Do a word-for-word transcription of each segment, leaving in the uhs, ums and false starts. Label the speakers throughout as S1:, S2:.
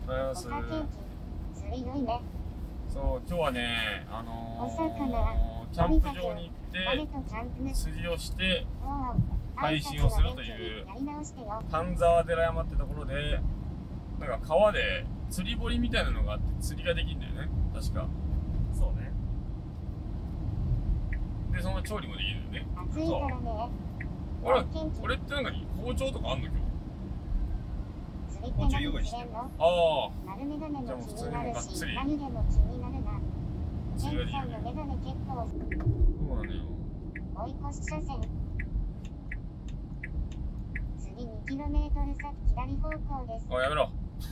S1: おはようございます。そう、今日はね、あのー、キャンプ場に行って釣りをして配信をするという丹沢寺山ってところで、なんか川で釣り堀みたいなのがあって釣りができるんだよね、確か。
S2: そうね。
S1: で、その調理もできるよね。そう。俺、俺ってなんか包丁とかあんの今日。
S2: 包丁用意してる。
S1: ああ。じゃあもう普通にがっつり。釣りができるよね。そうなのよ。
S3: 追い越し車線。次にキロメートル先左方向です。
S1: あ、やめろ。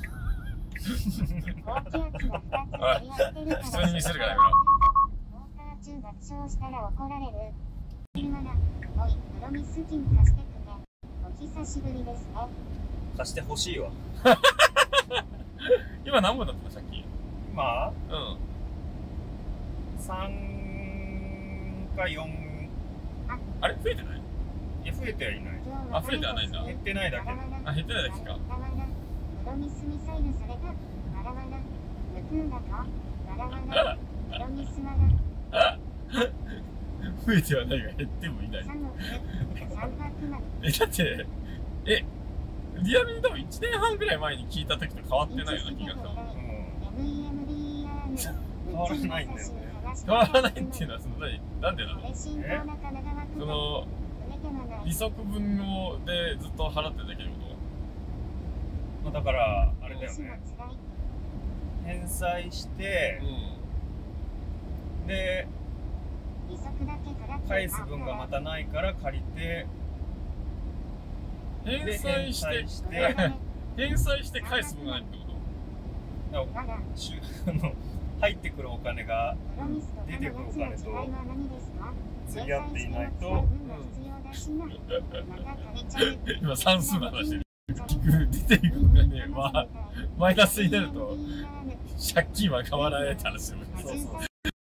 S3: 高気圧がふたつ取り合ってるから。
S1: 普通に見せるからやめろ。
S3: ウォーカー中爆笑したら怒られる。おい、プロミス金貸してくれ。お久しぶりですね。
S2: 貸してほしいわ。
S1: 今何分だったのさっき。
S2: 今
S1: うん。
S2: さんかよん。
S1: あれ増えてない？
S2: いや、増えてはいない。
S1: あ、増えてはないんだ。
S2: 減ってないだけ。
S1: あ、減ってないだけか。
S3: プロミスミサイルされた。わらわら。無空だか。わらわら。プロミスワラ。
S1: 増えてはないが減ってもいない。え、だって、え、リアルに多分いちねんはんぐらい前に聞いた時と変わってないような気がする。
S2: 変わらないんだよね。
S1: 変わらないっていうのはその何、なんでなの？え？その利息分をでずっと払ってたけど。
S2: まあだからあれだよね。返済して、うん、で返す分がまたないから借りて。
S1: 返済して返済して返す分がないってこと？
S2: だから入ってくるお金が出てくるお金と釣り合っていないと、うん、
S1: 今算数の話で出ていくお金はマイナスになると借金は変わらないって話してる。そうそう。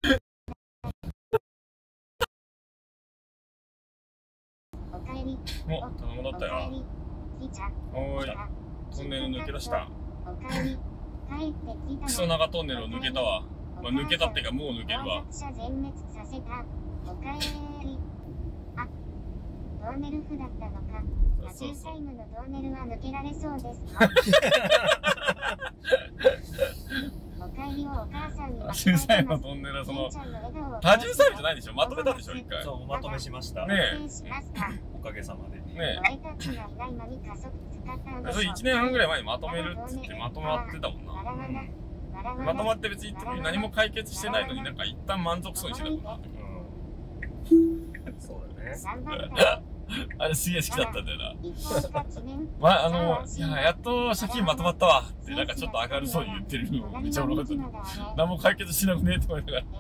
S1: お、頼んだったよ。おーい、トンネル抜け出した。クソ長トンネルを抜けたわ。まあ、抜けたってかもう抜けるわ。
S3: トンネルフだったのか。多重タイムのトンネルは抜けられそうですか？お帰りをお母さんに
S1: 多重タイムのトンネルはその多重タイムじゃないでしょ。まとめたでしょ一回。
S2: そうまとめしました。
S1: ねえ。
S2: おかげさまで。
S1: ねえ。それいちねんはんぐらい前にまとめるっつってまとまってたもんな。うん、まとまって別に何も解決してないのになんか一旦満足そうにしてたもんな。
S2: うん、そうだね。
S1: あれすげえ好きだったんだよな。まあ、あの、いや、やっと借金まとまったわってなんかちょっと明るそうに言ってるのめっちゃおもろかった。何も解決しなくねえと思いながら。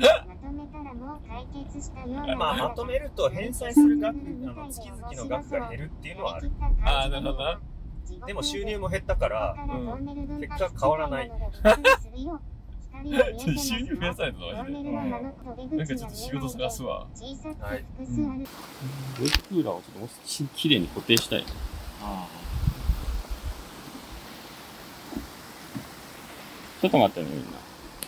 S2: まあ、まとめると返済する額、あの月々の額が減るっていうのはある。
S1: ああ、なるほどな。
S2: でも収入も減ったから、うん、結果変わらない。
S1: 収入増やさないとマジで。うん、なんかちょっと仕事探すわ。はい。うん。レークーラーをちょっともう少し綺麗に固定したい。ああ。ちょっと待ってねみんな。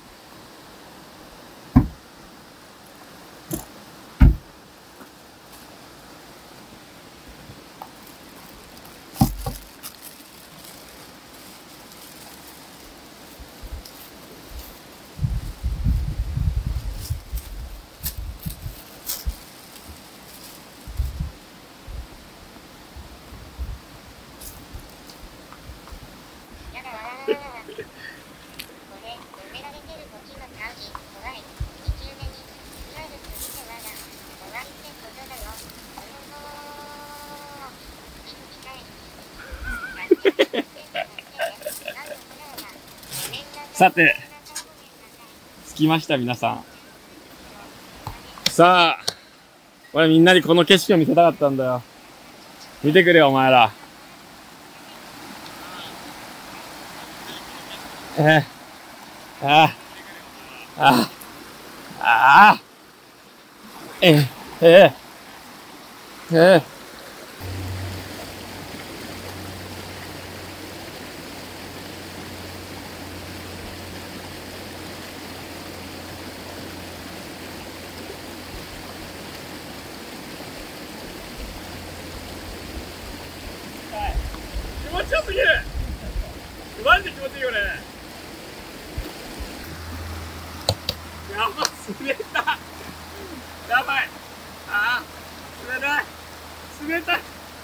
S1: さて、着きました皆さん。さあ、俺みんなにこの景色を見せたかったんだよ。見てくれよお前ら。えー、ああ、ああ、ああ、えー、えー、えー。 気持ちよすぎる。マジで気持ちいいよね。やば、滑った。やばい。ああ、冷たい。冷たい。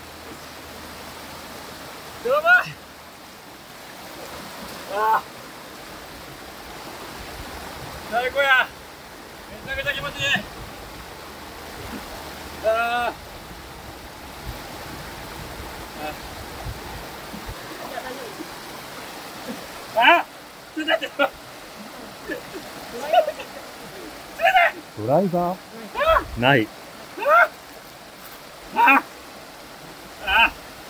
S1: やばい。ああ。最高や。めちゃくちゃ気持ちいい。ああ。あ、冷たい。
S2: ドライバーない。
S1: ああ。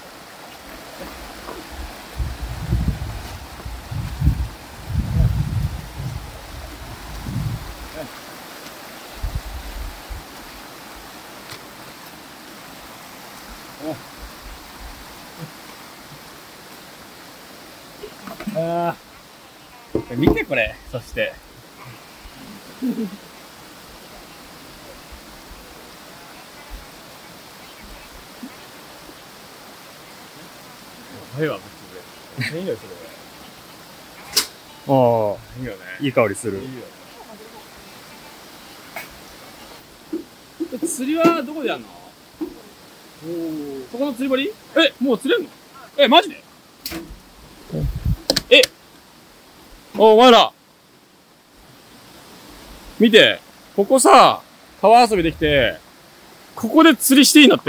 S1: ああ、見てこれ。そしてやばいわ、ぶっつぶれ。いいよ、それ。
S2: ああ、
S1: いいよね。
S2: いい香りする。
S1: いいよね。釣りはどこでやんの？おお。そこの釣り堀？え、もう釣れんの？え、マジで？え、お、お前ら。見て。ここさ、川遊びできて、ここで釣りしていいんだって。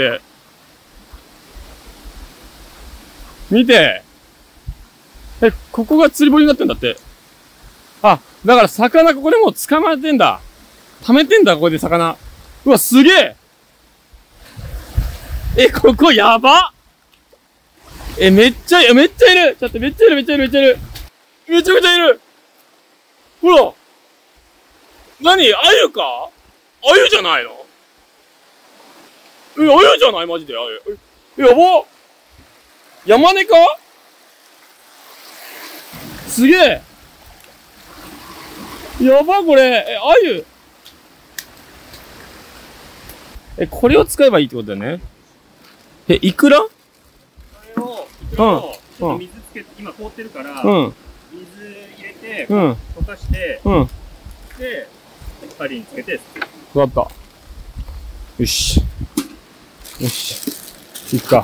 S1: 見て。え、ここが釣り堀になってんだって。あ、だから魚ここでもう捕まえてんだ。溜めてんだ、ここで魚。うわ、すげえ。え、ここやば。え、めっちゃ、めっちゃいる。ちょっとめっちゃいる、めっちゃいる、めっちゃいる。めちゃくちゃいる。ほら。何？鮎か？鮎じゃないの？え、鮎じゃない？マジで鮎。え、やば。山根か？すげえ。やば、これ。え、鮎。え、これを使えばいいってことだよね。え、イクラ？
S2: これを、イクラを、ちょっと水つけて、今凍ってるから、
S1: うん。
S2: 水入れて、
S1: うん。
S2: 溶かして、
S1: うん。
S2: で、針につけて、
S1: わかった。よし。よし。行くか。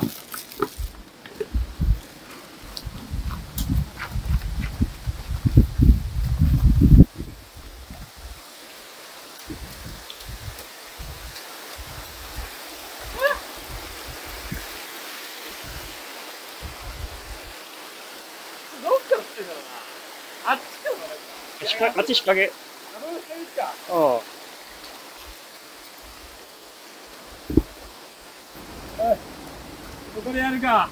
S1: どっから来てんだろうな。あっちからかな。
S2: あっち引っ掛け。
S1: あの辺いいか。
S2: ああ。
S1: ここでやるか。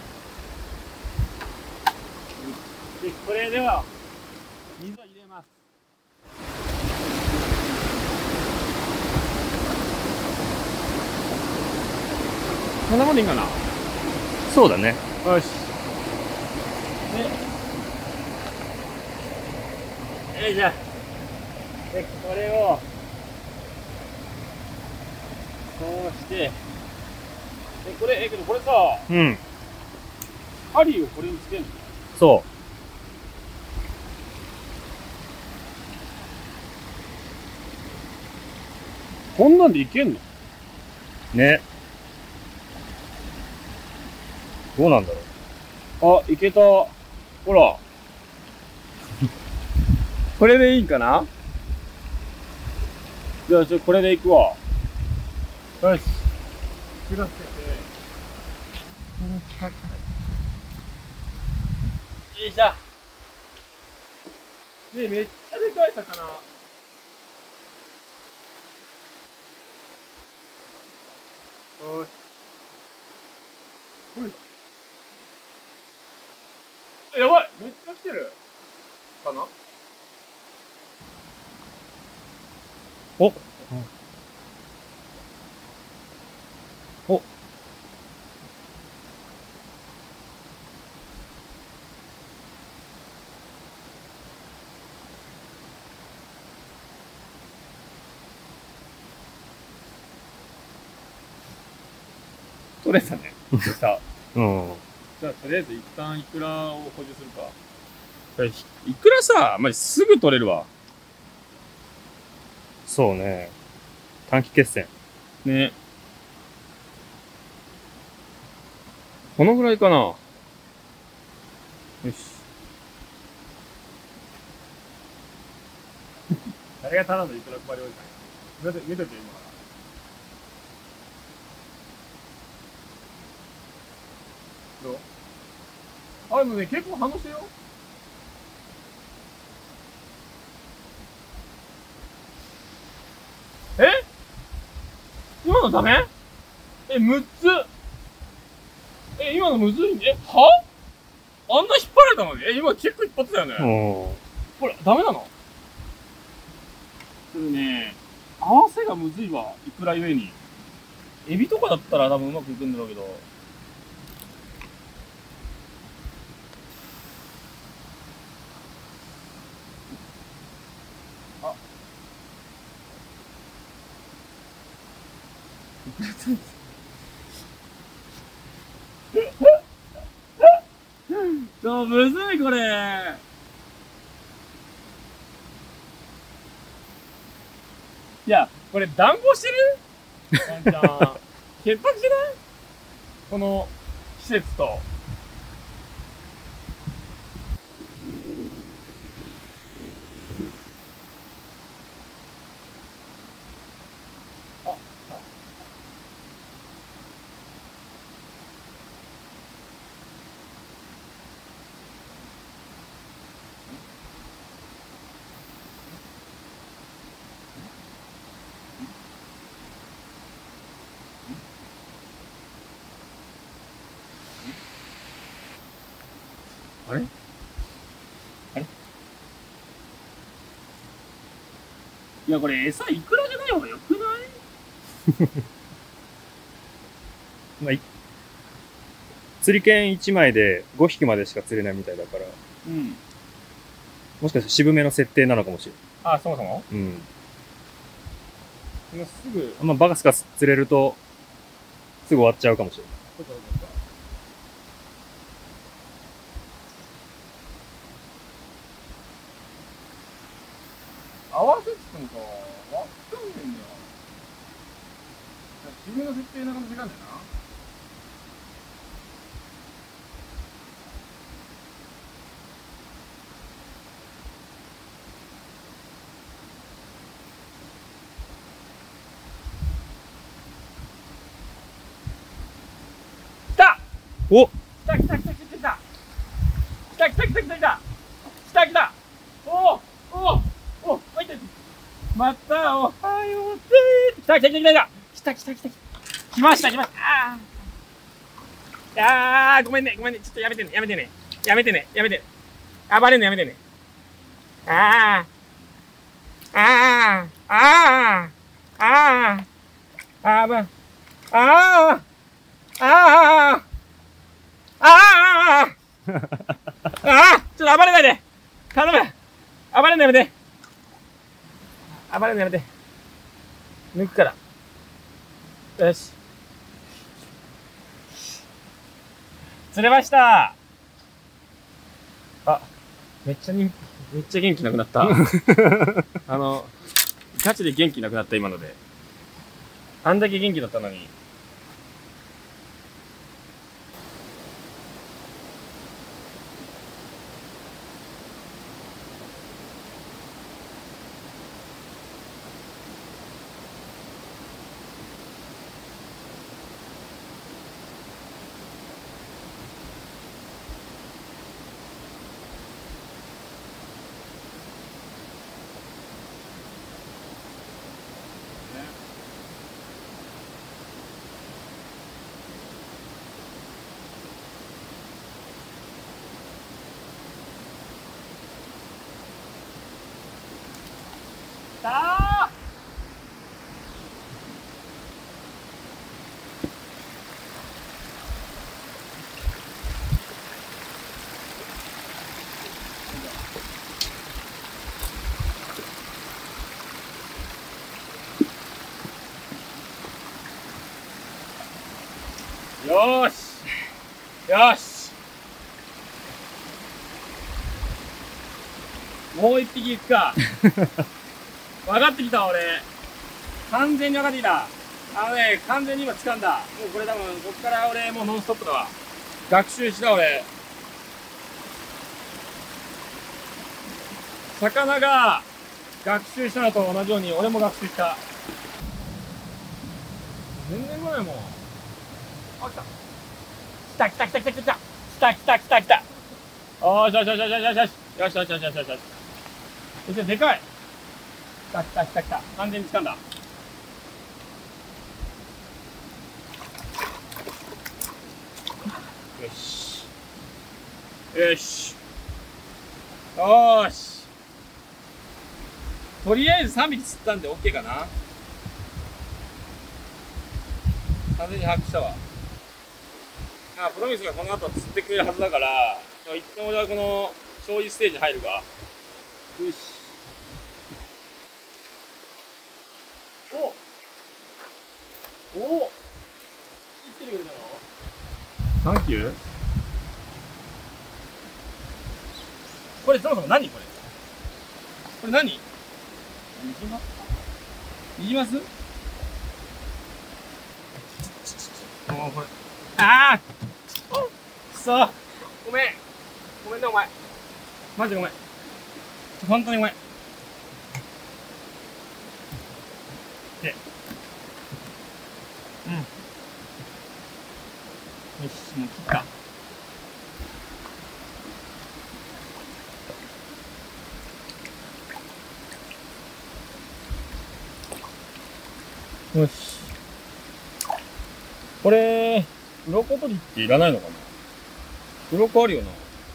S1: で、これでは水を入れます。こんなもんでいいかな。
S2: そうだね。
S1: よし。で、よいしょ。で、これをこうして、で、これ、え、けどこれさ、
S2: うん。
S1: 針をこれにつけるの？
S2: そ
S1: こんなんでいけんの？
S2: う。ね。どうなんだろう。
S1: あ、いけた。ほら。これでいいんかな？じゃあ、ちょ、これでいくわ。よし。くらつけて。よいしょ。ねえ、めっちゃでかい魚。よし。ほい。やばい、めっちゃ来てる。かな？
S2: お、
S1: お。取れたね。さ、
S2: うん。
S1: じゃあとりあえず一旦イクラを補充するか。イクラさ、まじすぐ取れるわ。
S2: そうね。短期決戦。
S1: ね。このぐらいかな。よし。誰が頼んだイクラ配りおいたんや。見て、見てて今から。どう？あ、でもね、結構反応してるよ。え？今のダメ？え、むっつ。え、今のむずいね。え、は？あんな引っ張られたのに？え、今結構引っ張ってたよね。これ、ダメなの？でもね、合わせがむずいわ。いくらゆえに。エビとかだったら多分うまくいくんだろうけど。あ。そう、むずいこれ。いや、これ暖房してる？ワンちゃん。潔白してない？この施設と。あれあれいや、これ餌いくらじゃない方がよくない？
S2: まあ、い釣り券いちまいでごひきまでしか釣れないみたいだから、
S1: うん。
S2: もしかして渋めの設定なのかもしれ
S1: あ、そもそも？
S2: ない。うん。
S1: 今すぐ。
S2: あんまバカスカ釣れると、すぐ終わっちゃうかもしれない。
S1: ちょっと待って。合わせつくんか。わかんねえんだよ。自分の設定なかなか違うんだよな。来た！
S2: お！
S1: 来た来た来た来た来た来た来た来た来た来た来た来たおおおおお待ってまたおはようぜー来た来た来た来た来た来た来た来ました来ましたあーあーごめんねごめんねちょっとやめてねやめてねやめてねやめてね暴れんのやめてねあーあーあーあーあーばあーあーあーああああちょっと暴れないで頼む暴れるのやめて暴れるのやめて抜くからよし釣れましたあめっちゃ人めっちゃ元気なくなったあのガチで元気なくなった今のであんだけ元気だったのにたーよーしよしもう一匹いくか。分かってきた、俺。完全に分かってきた。あのね、完全に今掴んだ。もうこれ多分、こっから俺もうノンストップだわ。学習した俺。魚が学習したのと同じように俺も学習した。全然来ないもん。あ、来た。来た来た来た来た来た。来た来た来た来た。おーしよしよしよしよしよしよしよしよしよしよしよしよし。そしてでかい。来た来た来た来た。完全に掴んだ。よし。よし。よーし。とりあえずさんびき釣ったんで OK かな。完全に把握したわ。あ、プロミスがこの後釣ってくれるはずだから、一旦俺はこの消費ステージに入るか。よし。おお生きてるよだろ。サンキュー。これそもそも何これ。これ何？ニジマス？ニジマス？もうこれ。ああ！くそ！ごめん。ごめんねお前。マジでごめん。本当にごめん。で。うん。よし、もう切った。よし。これ、鱗取りっていらないのかな？鱗あるよ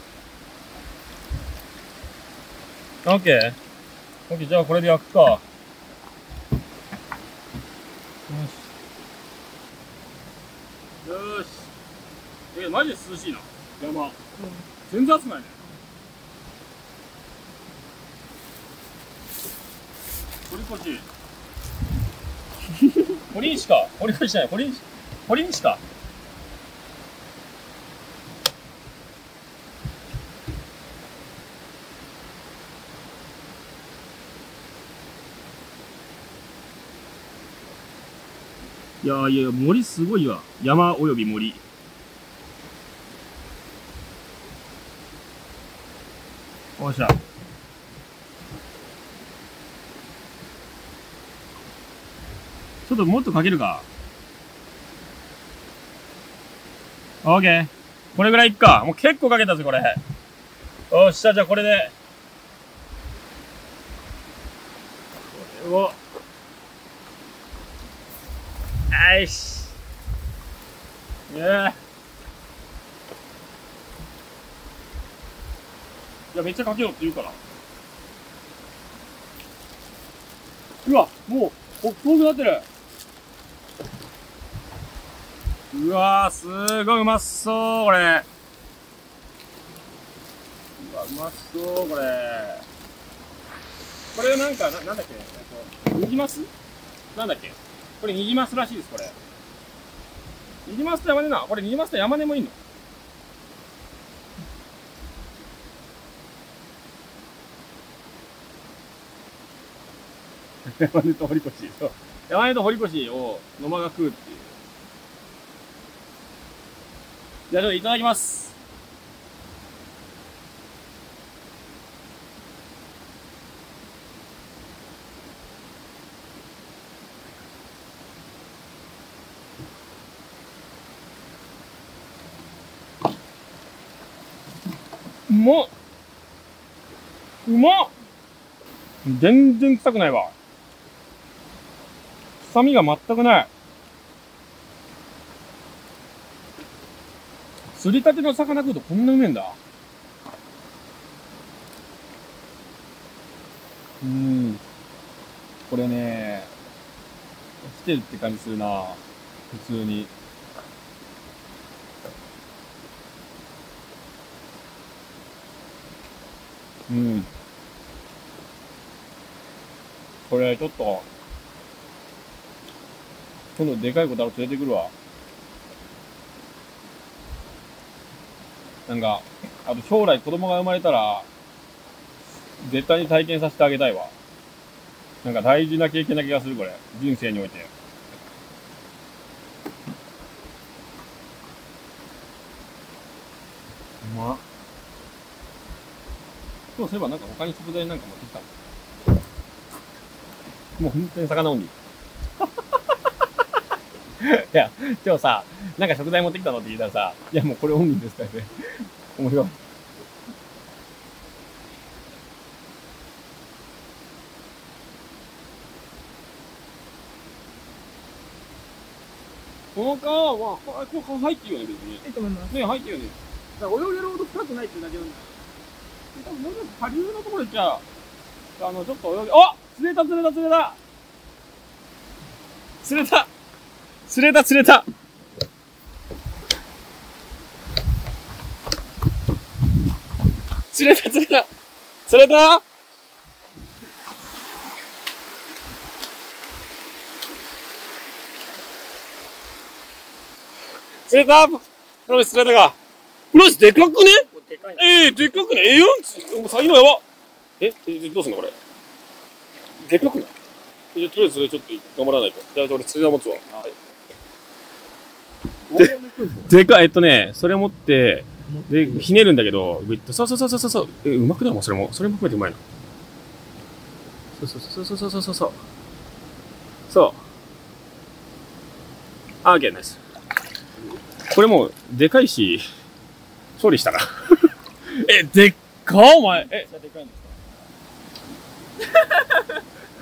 S1: な。オッケー。オッケー、じゃあこれで焼くか。よし。よーし。え、マジで涼しいな。山。うん、全然暑くないね。堀越。堀西か。堀越じゃない。堀西。堀西か。いやーいや、森すごいわ。山および森。おっしゃ。ちょっともっとかけるか。オーケー。これぐらいいっか。もう結構かけたぜ、これ。よっしゃ、じゃあこれで。これを。よし。いやいや、めっちゃかけようって言うから。うわ、もう、遠くなってる。うわー、すごいうまそう、これ。うわ、うまそう、これ。これなんか、な、なんだっけ、ニジマスなんだっけこれニジマスらしいです、これ。ニジマスとヤマネな。これニジマスとヤマネもいいの？ヤマネと堀越。そう。ヤマネと堀越を野間が食うっていう。じゃあちょっといただきます。うまっ！うまっ！全然臭くないわ。臭みが全くない。釣りたての魚食うとこんなうめえんだ。うーん。これね、来てるって感じするな。普通に。うん。これちょっと、今度でかい子だろ連れてくるわ。なんか、あと将来子供が生まれたら、 絶対に体験させてあげたいわ。なんか大事な経験な気がする、これ。人生において。うまっ。今日そういえばなんか他に食材なんか持ってきたの？もう本当に魚オンリー。いや、今日さ、なんか食材持ってきたのって聞いたらさ、いやもうこれオンリーですからね。面白い。この川は、こここ入ってるよね、別に。
S4: いいと思います。
S1: ね、入ってるよね。だから泳げるほど深くないっていうだけなんだよ。多分もうちょっと下流のところ行っちゃう。あの、ちょっと泳げ、あ、釣れた釣れた釣れた釣れた釣れた釣れた釣れた釣れた釣れた釣れたプロレス釣れたか。プロレスでかくね？
S4: でかい
S1: ええー、でかくね？ええよんつ。もう先のやば。え、え、どうすんのこれ。でかくない？じゃ、とりあえずそれちょっと頑張らないと。じゃあ俺釣り竿持つわ。はい。で、でかい、えっとね、それ持って、で、ひねるんだけど、グイッと、そうそうそうそうそう、え、うまくないもん、それも。それも含めてうまいな。そうそうそうそうそうそうそう。そう。あー、ゲーナイス。これもう、でかいし、処理したな。え、でっかお前。え、
S4: それでかいんですか？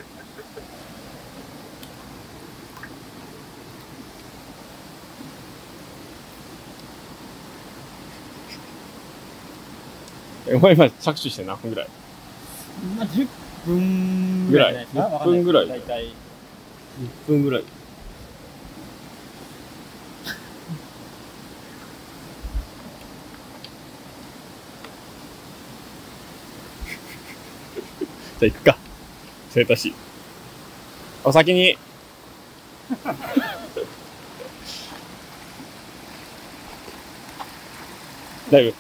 S1: え、お前今着手して何分ぐらい？
S4: まあ、じゅっぷん
S1: ぐらい。
S4: じゃないですか。
S1: じゅっぷんぐらい。
S4: だいたい。
S1: じゅっぷんぐらい。じゃあ行くか。釣れたし。お先に。だいぶ。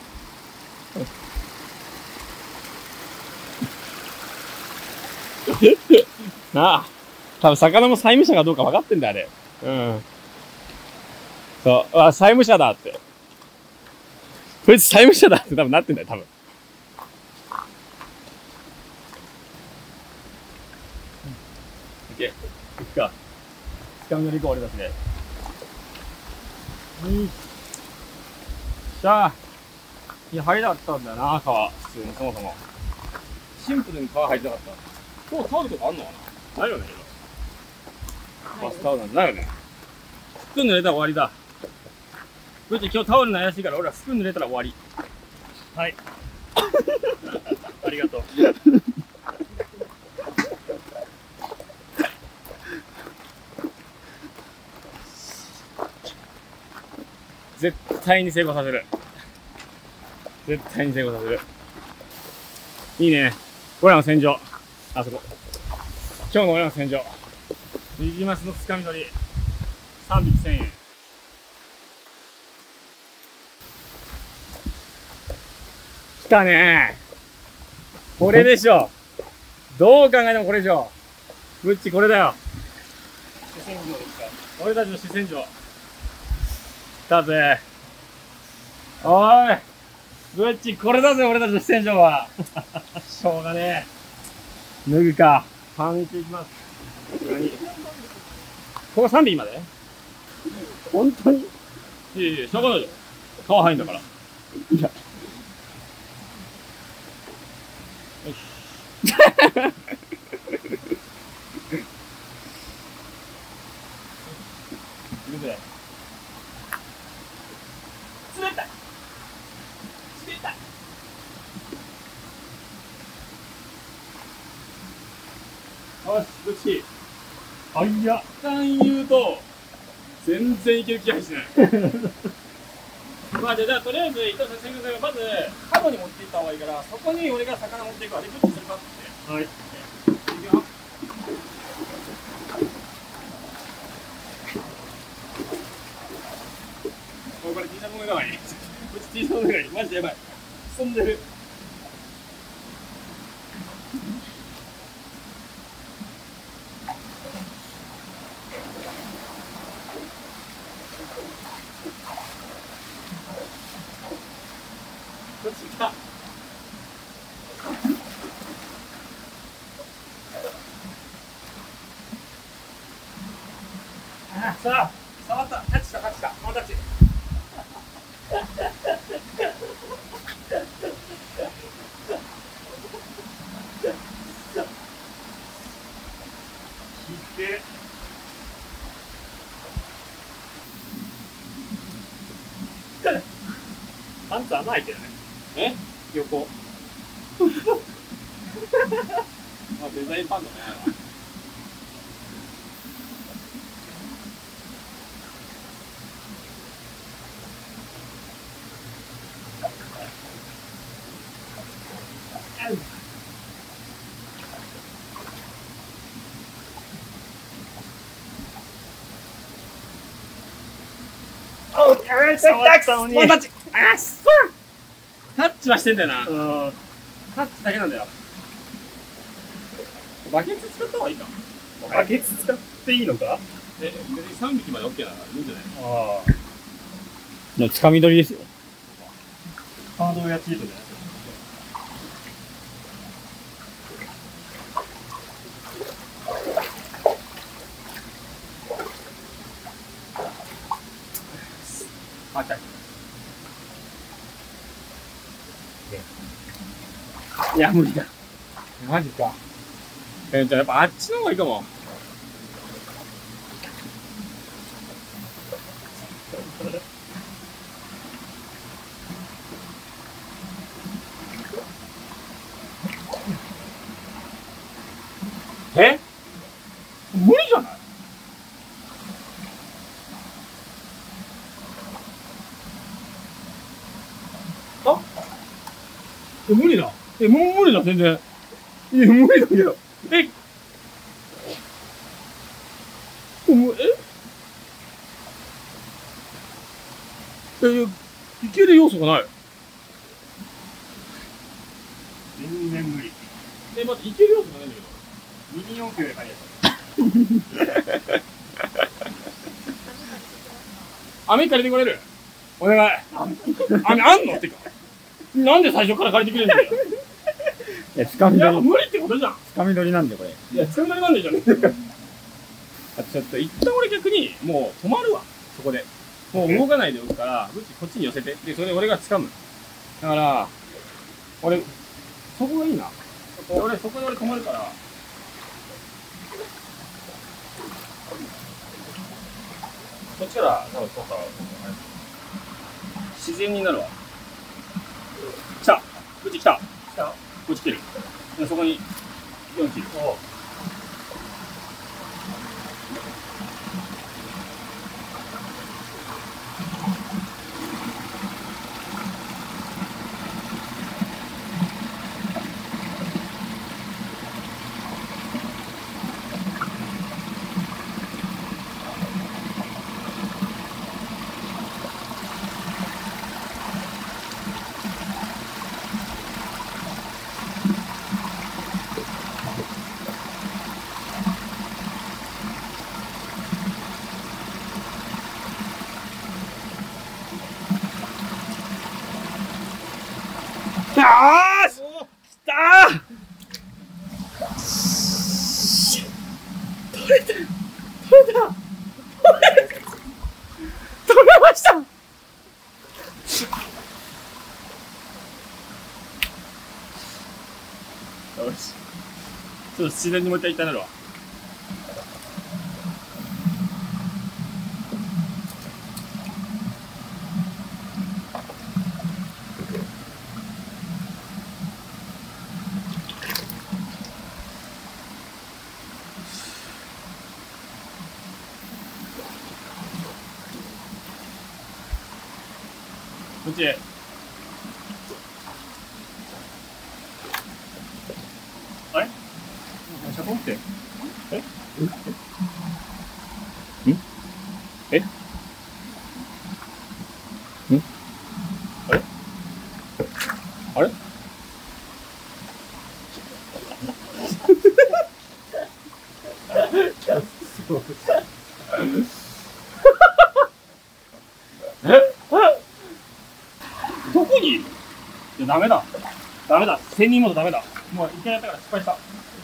S1: なあ。多分魚も債務者かどうか分かってんだ、あれ。うん。そう。あ、債務者だって。こいつ債務者だって多分なってんだよ、多分。いけ。行くか。つかみのりこ俺たちで。うん。しゃあ。いや、入りたかったんだよな、川。普通に、そもそも。シンプルに川入りたかった。今日タオルとかあんのかな？ないよね、今。バスタオルなんてないよね。服濡れたら終わりだ。ぶっち今日タオルの怪しいから、俺は服濡れたら終わり。
S4: はい。ありがとう。
S1: 絶対に成功させる。絶対に成功させる。いいね。俺らの戦場。あそこ。今日の俺らの戦場。ニジマスのつかみ取り。さんびきせんえん。来たねー。これでしょ。どう考えてもこれでしょ。ぶっちこれだよ。
S4: 主戦場ですか？
S1: 俺たちの主戦場。来たぜ。おーい。ぶっちこれだぜ、俺たちの主戦場は。しょうがねえ。脱ぐか。パンいっていきます。何ここさんびきまで本当にいやいや、しょうがないじゃん。川入んだから。いや。よし。いくぜ。冷たい。冷たい。よし、どっちあいや、一旦言うと、全然いける気配しない。まあ、じゃあ、とりあえず、伊藤先生がまず、角に持っていった方がいいから、そこに俺が魚持っていくわ。で、ちょっとするかって。はい。いくよ。これ、T シャツの中に。こっち T シャツの中に。マジでやばい。潜んでる。 さあ、触った、タッチした、タッチした、ノータッチ。引いて。パンツ穴開いてるね。え？横。まあ、デザインパンダね。
S4: 触ったのに。
S1: タッチ。あっそタッチはしてんだよな。
S4: うん。
S1: タッチだけなんだよ。バケツ使った方がいいか。
S4: バケツ使っていいのか？
S1: え、別にさんびきまで OK ならいいんじゃない？
S4: ああ。
S5: のつかみ取りですよ。
S4: ハードウェアチートじゃない？
S1: あ、来た。いや、無理だ。マジか。えー、じゃあやっぱあっちの方がいいかも。え？無理じゃない？あ？え、無理だ。え、もう無理だ、全然。いや、無理だけど。えもう、ええ、いける要素がない。
S4: 全然無理。
S1: え、待って、いける要素がないんだけど。
S4: ミニ四駆で買いやつ。
S1: 網借りてこれる？お願い。網あんのってか。なんで最初から借りてくれるんだよ。
S5: いや、つかみ
S1: いや、
S5: 取り。
S1: 無理ってことじゃん。
S5: つかみ取りなんで、これ。
S1: いや、つかみ取りなんでじゃねえか。あ、ちょっと、一旦俺逆に、もう止まるわ。そこで。もう動かないでおくから、こっちに寄せて。で、それで俺が掴む。だから、俺、そこがいいな。俺、そこで俺止まるから。こっちから、多分そうか。自然になるわ。来た。こっち来た。
S4: 来た？
S1: こっち来てる。で、そこに、よん切る。
S4: おう。
S1: よーし！来たー！取れた！取れた！取れた！取れました！よし。ちょっと自然にもう一回炒めるわ。こっちへ。あれ？シャボンって。え？ん？え？ん？あれ？あれ？え？どこにいる？ いや、ダメだ。ダメだ。千人モードダメだ。もう一回やったから失敗した。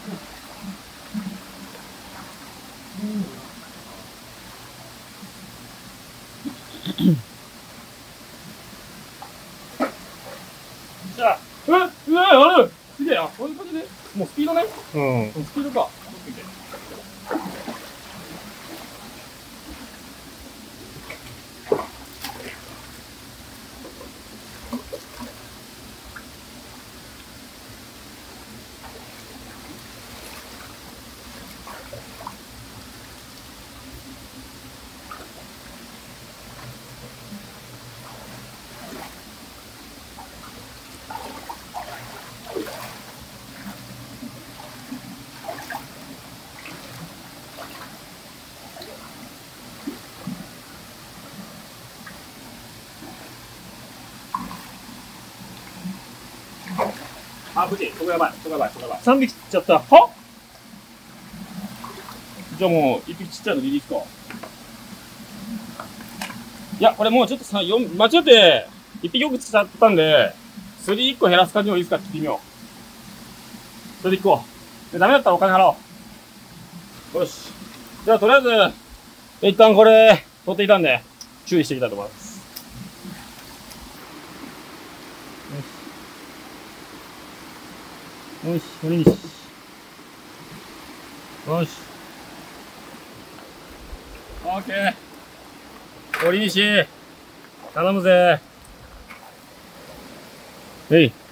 S1: じゃあ、うわ、うわ、あるすげえ、あ、そういう感じで、もうスピードね。
S2: うん。
S1: スピードか。あ、無事。そこやばい。そこやばい。そこやばい。さんびき釣っちゃった。はじゃあもう、いっぴきちっちゃいのリリースか。いや、これもうちょっとさ、よん、間違って、いっぴき多く釣っちゃったんで、釣りいっこ減らす感じもいいですかって聞いてみよう。それでいこう。で、ダメだったらお金払おう。よし。じゃあとりあえず、一旦これ、取っていたんで、注意していきたいと思います。よし、堀西。よし。オッケー。堀西。頼むぜ。えい。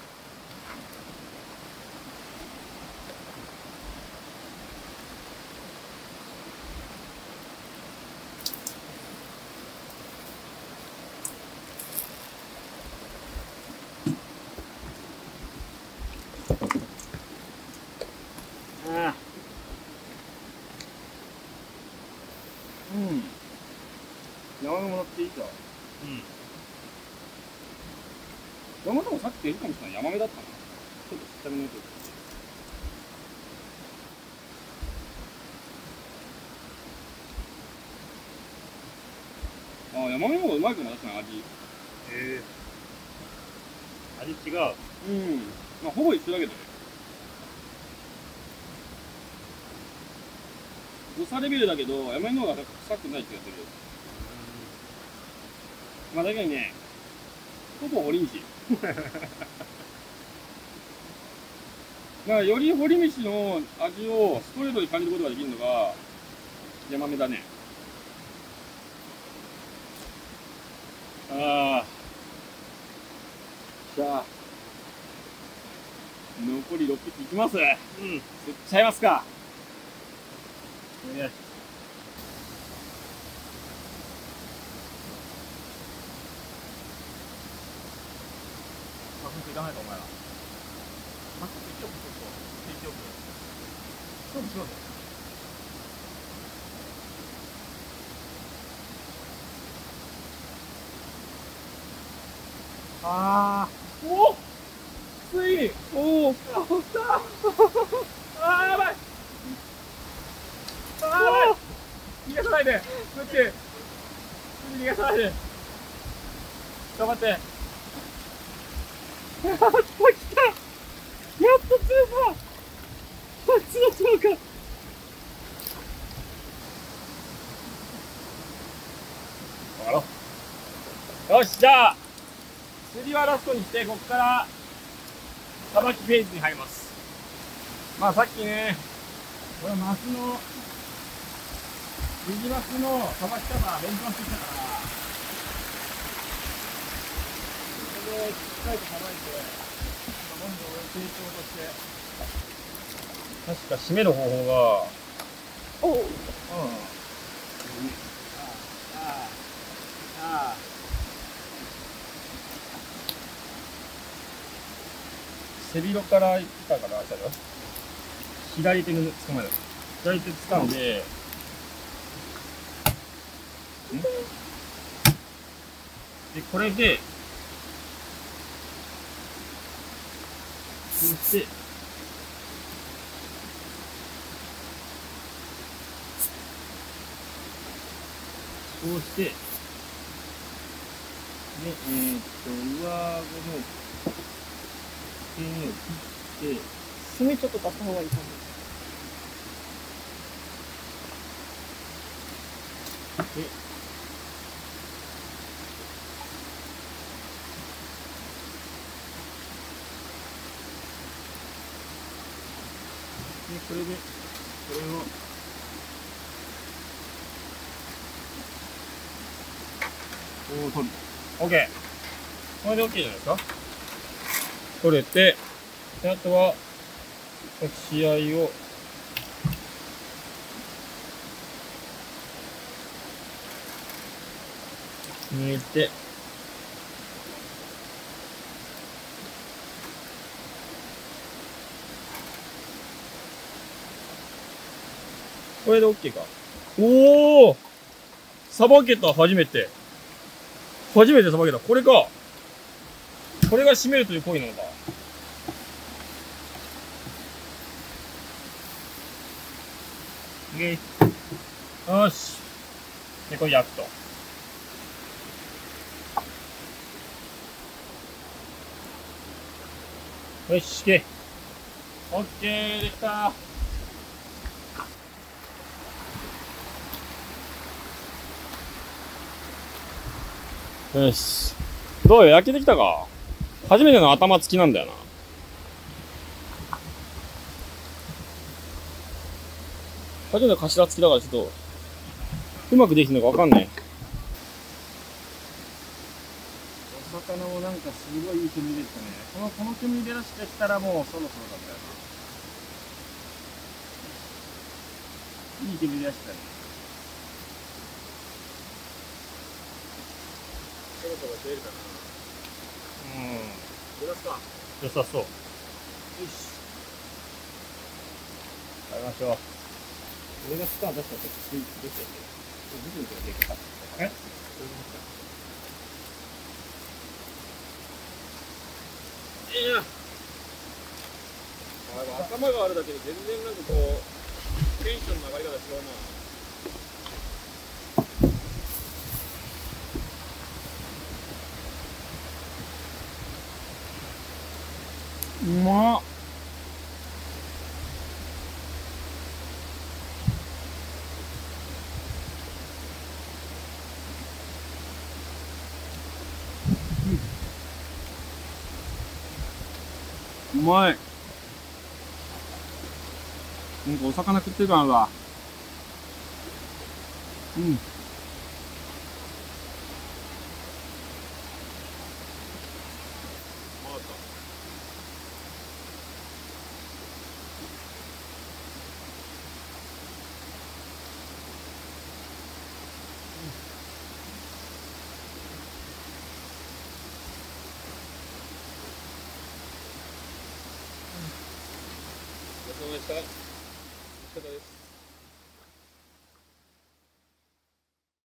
S1: うん。山のもらっていいか。うん。山でもさっき出るかもしれない。ヤマメだったな。ちょっとちっちゃめのやつ。ああ、ヤマメの方がうまいかも、確かに味。へ
S2: えー、味違う。
S1: うん。まあ、ほぼ一緒だけどね。誤差レベルだけど、ヤマメの方が臭くない気がする。まあ、だけどね、ほぼ堀西。まあ、より堀西の味をストレートに感じることができるのが、ヤマメだね。ああ。じゃあ、残りろっぴきいきます。うん。釣っちゃいますか。よし。いかないかお前ら。まっすぐ一億ちょっと一億。そうしようぜ。あー。おお。ついに。おお。あったあーやばい。あーやばい。逃がさないで。こっち。逃がさないで。頑張って。やった来た。やっと釣れた。初の釣果。わかろう。よし、じゃあ釣りはラストにして、ここからさばきフェーズに入ります。まあさっきね、これマスの右マスのさばき方勉強してきたから、これでしっかりとさばいて、どんどん成長として、確か締める方法が、おう、うん、ああ、ああ、背広からいったかな、左手に捕まえる。左手掴んで、んで、これで、そして、こうして、で、えー、っと、上顎の、こ切って、
S4: 炭ちょっと足した方がいいかも。
S1: で、で、これで、これを、こう取る。OK。これで OK じゃないですか。取れて、であとは、血合いを、抜いて、これで OK か。おお、さばけた、初めて。初めてさばけた。これか。これが締めるという行為なのか。よし。で、これ焼くと。よし、OK。OK、できた。よし。どうよ、焼けてきたか？初めての頭付きなんだよな。初めての頭付きだからちょっと、うまくできてるのかわかんない。お魚もなんかすごいいい煙でしたね。この、この煙出だしてきたらもうそろそろだったよな。いい煙出したね。そろそろ出るかな。うん。出ますか。良さそう。よし。食べましょう。俺がスター出したときついてきてる。部分ができた。え？いや。あ、頭があるだけで全然なんかこうテンションの上がり方違うな。うまっ。うまい。なんかお魚食ってる感あるわ。うん。ごちそうさまでした。お疲れ様です。